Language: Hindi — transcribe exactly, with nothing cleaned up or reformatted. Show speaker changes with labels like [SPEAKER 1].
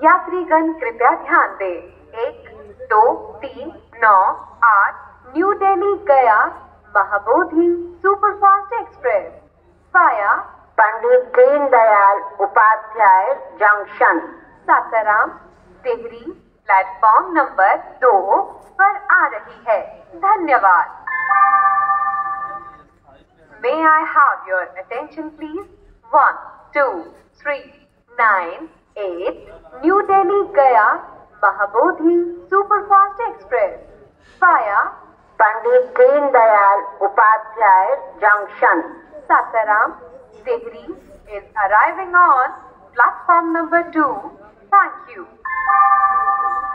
[SPEAKER 1] यात्रीगण कृपया ध्यान दें। एक, दो, तीन, नौ, आठ New Delhi Gaya Mahabodhi superfast express via
[SPEAKER 2] Pandit Deendayal Upadhyay junction
[SPEAKER 1] Sasaram Tehri platform number दो पर आ रही है। धन्यवाद। May I have your attention please? One, two, three, nine, eight New Delhi Gaya Mahabodhi superfast express via
[SPEAKER 2] Pandit Deendayal Upadhyay junction
[SPEAKER 1] Sasaram Tehri is arriving on platform number two. Thank you.